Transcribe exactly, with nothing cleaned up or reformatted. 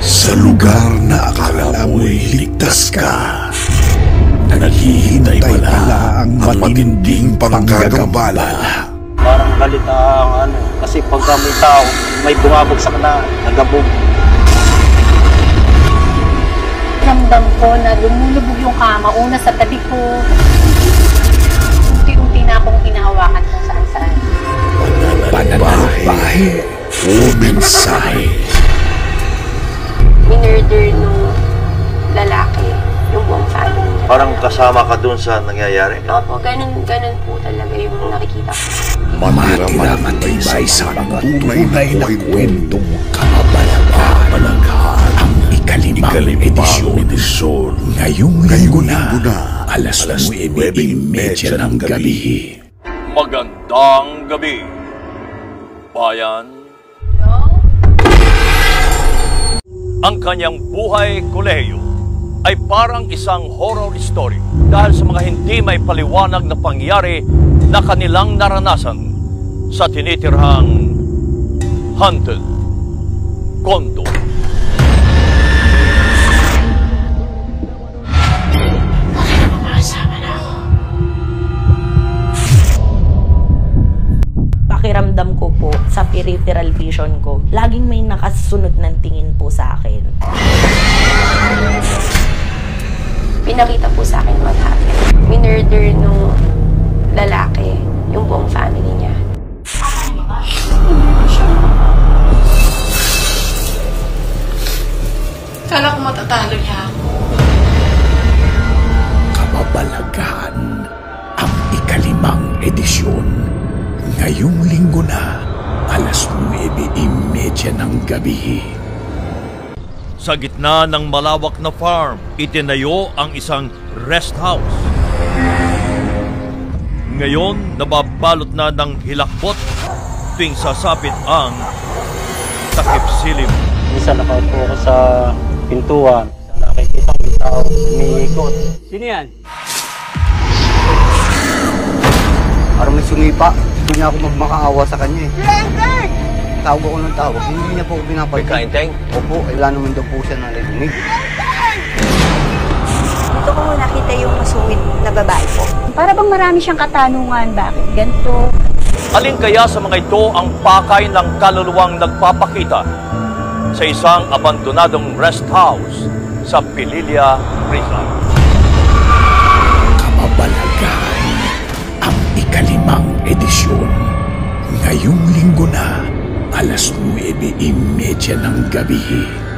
Sa lugar na akala mo'y ligtas ka, naghihintay pala ang matinding panggagambala. Parang galit ang ano, kasi pagka may tao, may bumabagsak na nagabog. Ramdam ko na lumulubog yung kama, una sa tabi ko. Unti-unti na akong hinahawakan kung saan-saan. Pananabahe o mensahe. Minurder nung lalaki yung buong family niya. Parang kasama ka dun sa nangyayari? Opo, ganun, ganun po talaga yung nakikita ko. Matirang at ibay sa mga tunay na kwentong kabalaghan. Ang ikalimang edisyon. Ngayong linggo na, alas nuwebe trenta ng gabi. Magandang gabi, bayan. Ang kanyang buhay kolehiyo ay parang isang horror story dahil sa mga hindi may paliwanag na pangyari na kanilang naranasan sa tinitirhang haunted condo. Pakiramdam ko po sa peripheral vision ko, laging may nakasunod ng tingin po sa akin. Pinakita po sa akin what happened. Minurder nung lalaki yung buong family niya. Kala ko matatalo niya ako. Kababalaghan ang ikalimang edisyon. Ngayong linggo na, alas nuwebe trenta ng gabi. Sa gitna ng malawak na farm, itinayo ang isang rest house. Ngayon, nababalot na ng hilakbot tuwing sasapit ang takip silim. Minsan nakaupo ko sa pintuan, nakikita ko yung tao, umiikot. Sino yan? Parang may sumipa. Hindi niya ako magmakaawa sa kanya eh. Kainteng! Tawag ako ng tawag. Hindi niya po ako pinapalitan. May kainteng? Opo, eh, wala naman daw po siya narinig. Dito ko nakita yung masungit na babae po. Para bang marami siyang katanungan, bakit ganito? Alin kaya sa mga ito ang pakay ng kaluluwang nagpapakita sa isang abandonadong rest house sa Pililla, Rizal? Kababalaghan ang ikalimang edisyon. Ngayong linggo na, alas nuwebe trenta ng gabi.